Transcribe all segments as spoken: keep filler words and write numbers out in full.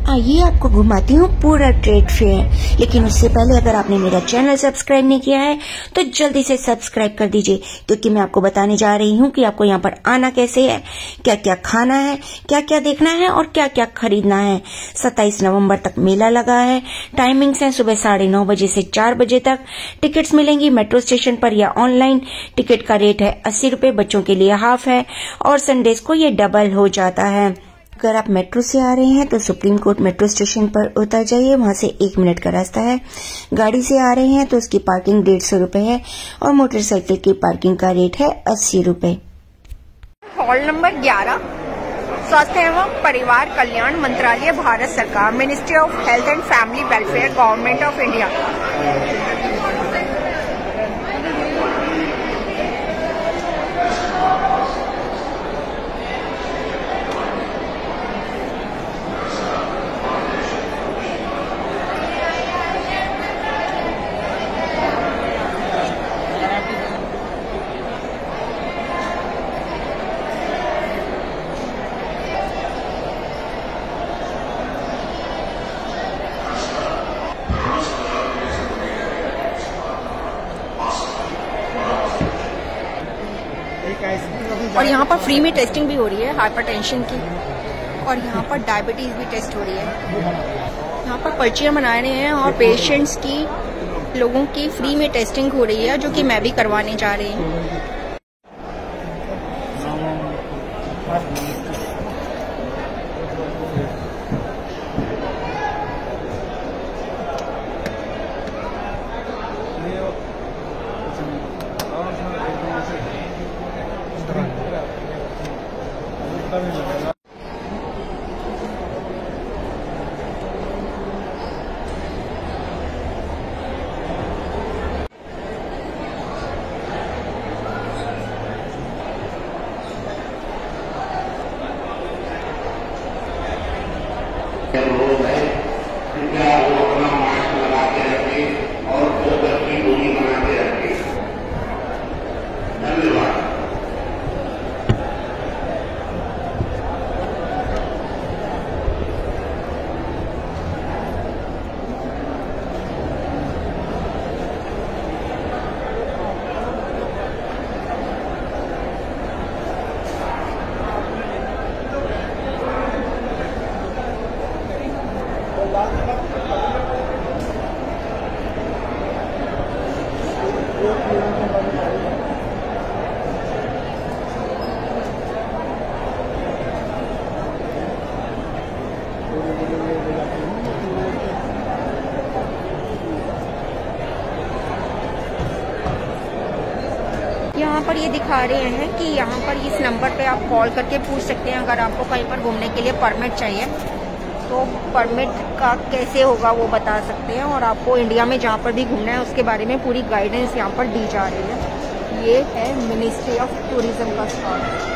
आइए आपको घुमाती हूँ पूरा ट्रेड फेयर। लेकिन उससे पहले अगर आपने मेरा चैनल सब्सक्राइब नहीं किया है तो जल्दी से सब्सक्राइब कर दीजिए, क्योंकि मैं आपको बताने जा रही हूँ कि आपको यहाँ पर आना कैसे है, क्या क्या खाना है, क्या क्या देखना है और क्या क्या खरीदना है। सत्ताईस नवंबर तक मेला लगा है। टाइमिंग्स है सुबह साढ़े नौ बजे से चार बजे तक। टिकट्स मिलेंगी मेट्रो स्टेशन पर या ऑनलाइन। टिकट का रेट है अस्सी रूपये, बच्चों के लिए हाफ है और संडेज को ये डबल हो जाता है। अगर आप मेट्रो से आ रहे हैं तो सुप्रीम कोर्ट मेट्रो स्टेशन पर उतर जाइए, वहां से एक मिनट का रास्ता है। गाड़ी से आ रहे हैं तो उसकी पार्किंग डेढ़ सौ रूपये है और मोटरसाइकिल की पार्किंग का रेट है अस्सी रूपये। हॉल नंबर ग्यारह, स्वास्थ्य एवं परिवार कल्याण मंत्रालय, भारत सरकार, ministry of health and family welfare, government of India. और यहाँ पर फ्री में टेस्टिंग भी हो रही है हाइपरटेंशन की, और यहाँ पर डायबिटीज भी टेस्ट हो रही है। यहाँ पर पर्चियाँ बना रहे हैं और पेशेंट्स की, लोगों की फ्री में टेस्टिंग हो रही है, जो कि मैं भी करवाने जा रही हूँ। यहाँ पर ये दिखा रहे हैं कि यहाँ पर इस नंबर पे आप कॉल करके पूछ सकते हैं अगर आपको कहीं पर घूमने के लिए परमिट चाहिए तो परमिट का कैसे होगा वो बता सकते हैं, और आपको इंडिया में जहाँ पर भी घूमना है उसके बारे में पूरी गाइडेंस यहाँ पर दी जा रही है। ये है मिनिस्ट्री ऑफ टूरिज्म का स्टॉल।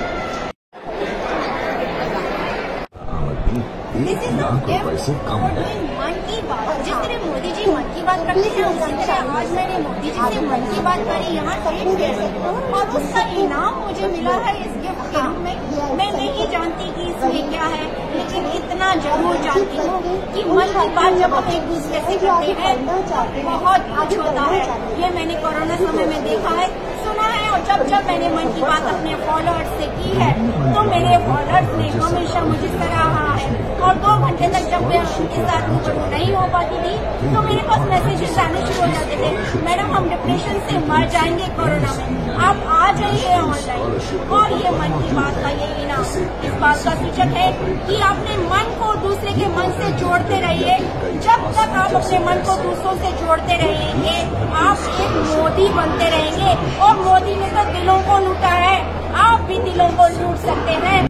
पैसे कम है। मन की बात, जिस तरह मोदी जी मन की बात करते हैं उसी तरह आज मैंने मोदी जी से मन की बात करी यहाँ ट्रेड फेयर, और उसका इनाम मुझे मिला है इस गिफ्ट के रूप में। मैं नहीं जानती कि इसमें क्या है, लेकिन इतना जरूर जानती हूँ कि मन की बात जब हम एक दूसरे से करते हैं बहुत कुछ होता है। ये मैंने कोरोना समय में देखा है, सुना है, और जब जब मैंने मन की बात अपने फॉलोअर्स से की है तो मेरे फॉलोअर्स ने हमेशा मुझे सराहा है। और दो घंटे तक जब मैं उनके साथ रूबरू नहीं हो पाती थी तो मेरे पास मैसेजेस आने शुरू हो जाते थे, मैडम हम डिप्रेशन से मर जाएंगे कोरोना में, आप आ जाइए ऑनलाइन। और ये मन की बात का ये इनाम इस बात का सूचक है कि आपने मन को दूसरे के मन से जोड़ते रहिए। जब तक आप अपने मन को दूसरों से जोड़ते रहेंगे आप एक मोदी बनते रहेंगे, और मोदी ने तो दिलों को लूटा है, आप भी दिलों को लूट सकते हैं।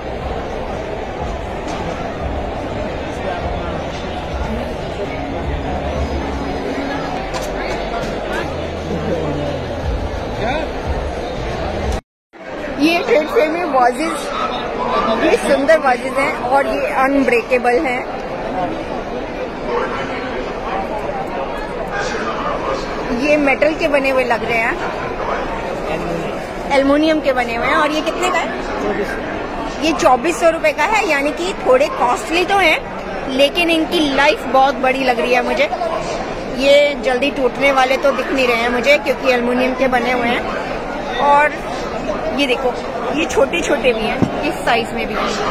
ये ट्रेड फेयर में वॉजेस, ये सुंदर वॉजेस हैं और ये अनब्रेकेबल हैं। ये मेटल के बने हुए लग रहे हैं, एल्युमिनियम के बने हुए हैं। और ये कितने का है? ये चौबीस सौ रुपए का है, यानी कि थोड़े कॉस्टली तो हैं लेकिन इनकी लाइफ बहुत बड़ी लग रही है मुझे। ये जल्दी टूटने वाले तो दिख नहीं रहे हैं मुझे, क्योंकि एल्युमिनियम के बने हुए हैं। और ये देखो, ये छोटे छोटे भी हैं, इस साइज में भी हैं।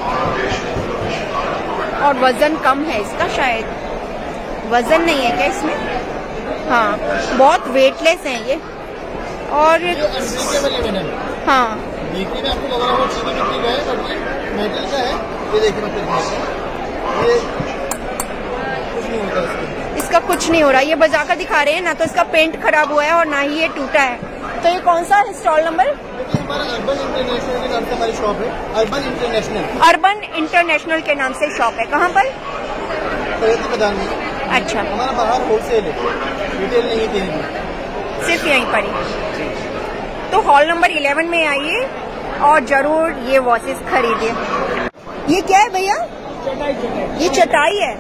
और वजन कम है इसका, शायद वजन नहीं है क्या इसमें? हाँ, बहुत वेटलेस हैं ये। और हाँ, देखिए ना, आपको लग रहा है चीनी मिट्टी का है, बट ये मेटल का है। ये देखिए मैं ये कुछ नहीं होता इसका। इसका कुछ नहीं हो रहा। ये बजा कर दिखा रहे हैं ना, तो इसका पेंट खराब हुआ है और ना ही ये टूटा है। तो ये कौन सा है स्टॉल नंबर? हमारा अर्बन इंटरनेशनल के नाम से हमारी शॉप है। अर्बन इंटरनेशनल अर्बन इंटरनेशनल के नाम से शॉप है। कहाँ पर? प्रगति मैदान में। अच्छा, हमारा बाहर होलसेल है, रिटेल नहीं है कहीं भी, सिर्फ यहीं पर ही। तो हॉल नंबर इलेवन में आइए और जरूर ये वॉचेस खरीदिए। ये क्या है भैया? ये चटाई है,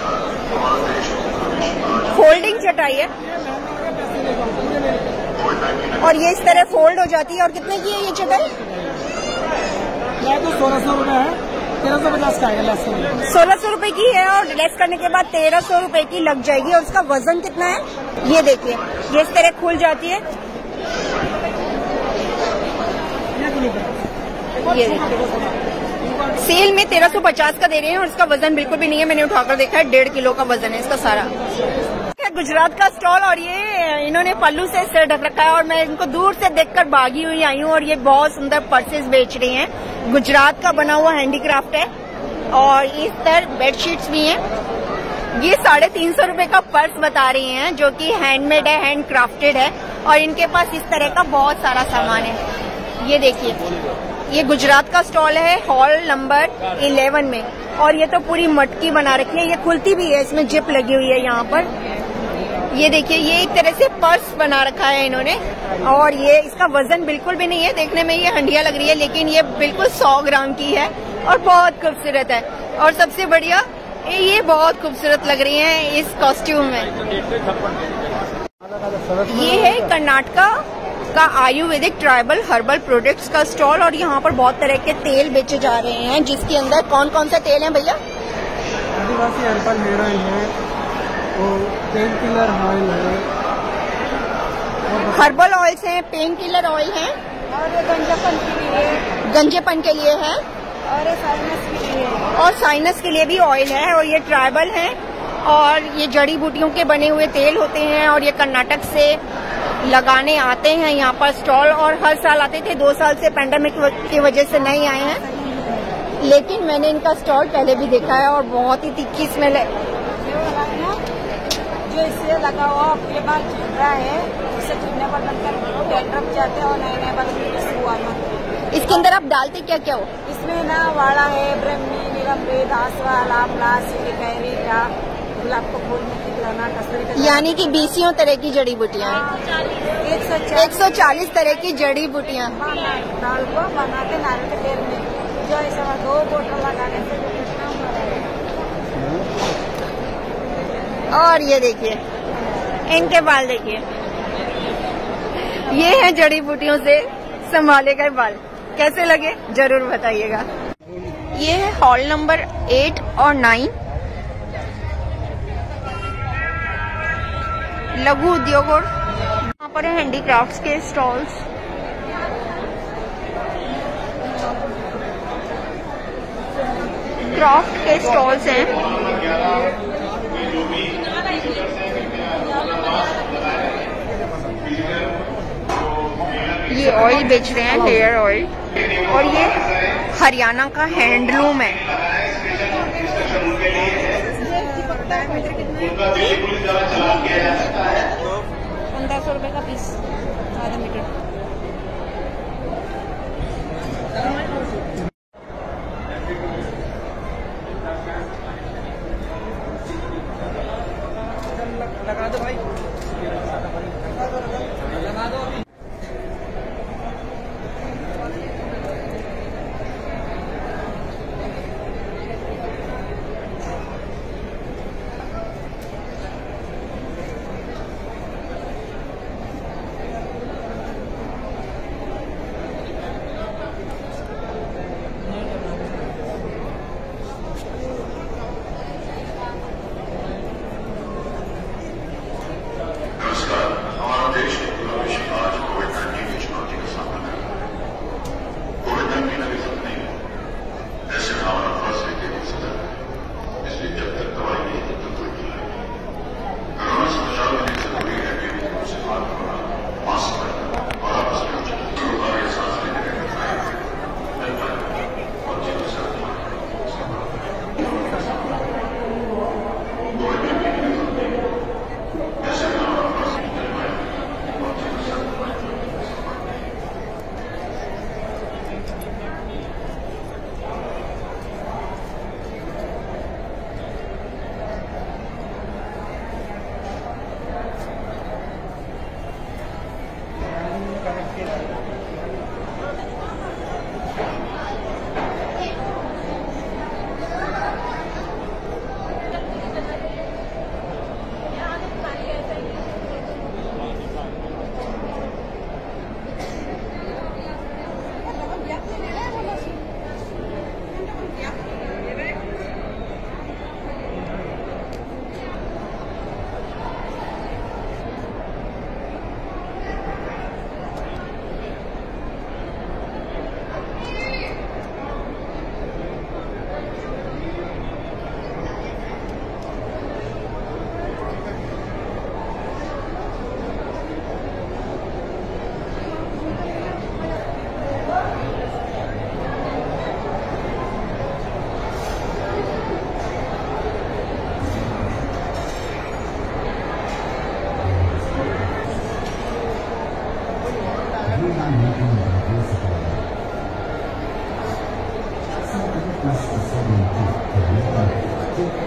फोल्डिंग चटाई है। और ये इस तरह फोल्ड हो जाती है। और कितने की है ये चटाई? तो सोलह सौ रुपए है, तेरह सौ पचास का है लेस। सोलह सौ रुपए की है और लेस करने के बाद तेरह सौ रुपए की लग जाएगी। और उसका वजन कितना है? ये देखिए, ये इस तरह खुल जाती है। ये सेल में तेरह सौ पचास का दे रहे हैं और इसका वजन बिल्कुल भी नहीं है। मैंने उठाकर देखा है, डेढ़ किलो का वजन है इसका सारा। गुजरात का स्टॉल, और ये इन्होंने पल्लू से सिर ढक रखा है और मैं इनको दूर से देखकर भागी हुई आई हूँ। और ये बहुत सुंदर पर्सेस बेच रही हैं। गुजरात का बना हुआ हैंडीक्राफ्ट है। और इस तरह बेडशीट्स भी हैं। ये साढ़े तीन सौ रूपये का पर्स बता रही हैं, जो कि हैंडमेड है, हैंड क्राफ्टेड है। और इनके पास इस तरह का बहुत सारा सामान है। ये देखिए, ये गुजरात का स्टॉल है हॉल नंबर इलेवन में। और ये तो पूरी मटकी बना रखी है, ये खुलती भी है, इसमें जिप लगी हुई है यहाँ पर। ये देखिए, ये एक तरह से पर्स बना रखा है इन्होंने। और ये इसका वजन बिल्कुल भी नहीं है, देखने में ये हंडिया लग रही है, लेकिन ये बिल्कुल सौ ग्राम की है और बहुत खूबसूरत है। और सबसे बढ़िया, ये बहुत खूबसूरत लग रही है इस कॉस्ट्यूम में। ये है कर्नाटका का आयुर्वेदिक ट्राइबल हर्बल प्रोडक्ट्स का स्टॉल। और यहाँ पर बहुत तरह के तेल बेचे जा रहे हैं, जिसके अंदर कौन कौन से तेल हैं भैया? आदिवासी हर्बल हेयर ऑयल है, पेन किलर ऑयल है, हर्बल ऑयल्स हैं, पेन किलर ऑयल है, और ये गंजापन के लिए, गंजेपन के लिए है, और ये साइनस के लिए, और साइनस के लिए भी ऑयल है। और ये ट्राइबल है और ये जड़ी बूटियों के बने हुए तेल होते हैं। और ये कर्नाटक से लगाने आते हैं यहाँ पर स्टॉल। और हर साल आते थे, दो साल से पैंडेमिक की वजह से नहीं आए हैं, लेकिन मैंने इनका स्टॉल पहले भी देखा है और बहुत ही तीखी स्मेल है। जो इससे लगा हुआ आपके बाल झड़ रहा है, उससे झड़ने पर लगकर डैंड्रफ जाते हैं और नए नए बाल हुआ। इसके अंदर आप डालते क्या क्या हो? इसमें ना वाड़ा है, ब्रह्मी, निलंबित, आसवा, लापला, सिलिकैरी, गुलाब को फूल में खिलाना, कस्तूरी, यानी कि बीसियों तरह की जड़ी बूटियाँ एक एक सौ चालीस तरह की जड़ी बूटियाँ दाल को बनाते नारियल के तेल में, जो ऐसा दो बोतल लगाने से और ये देखिए, इनके बाल देखिए, ये है जड़ी बूटियों से संभाले गए बाल। कैसे लगे जरूर बताइएगा। ये है हॉल नंबर एट और नाइन, लघु उद्योग। और यहाँ पर है हैंडीक्राफ्ट्स के स्टॉल्स। क्राफ्ट के स्टॉल्स हैं। ये ऑयल बेच रहे हैं, हेयर ऑयल। और ये हरियाणा का हैंडलूम है। पंद्रह सौ रुपए का पीस, आधा मीटर। लगा दो भाई, लगा दो अभी।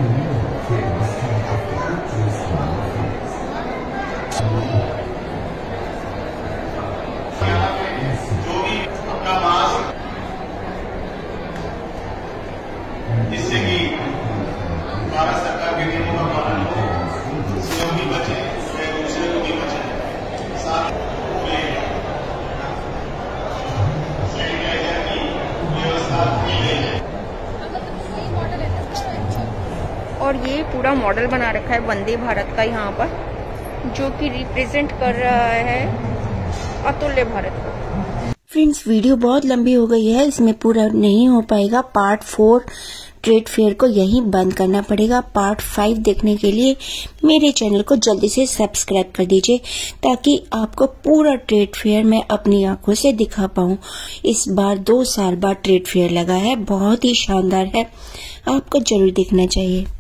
जिससे कि भारत सरकार के नियमों का पालन हो, स्वयं भी बचे, एक दूसरे को भी बचे, साथ में सैनिटाइजर की व्यवस्था की गई है। और ये पूरा मॉडल बना रखा है वंदे भारत का यहाँ पर, जो कि रिप्रेजेंट कर रहा है अतुल्य भारत को। फ्रेंड्स, वीडियो बहुत लंबी हो गई है, इसमें पूरा नहीं हो पाएगा। पार्ट फोर ट्रेड फेयर को यहीं बंद करना पड़ेगा। पार्ट फाइव देखने के लिए मेरे चैनल को जल्दी से सब्सक्राइब कर दीजिए, ताकि आपको पूरा ट्रेड फेयर मैं अपनी आंखों से दिखा पाऊं। इस बार दो साल बाद ट्रेड फेयर लगा है, बहुत ही शानदार है, आपको जरूर देखना चाहिए।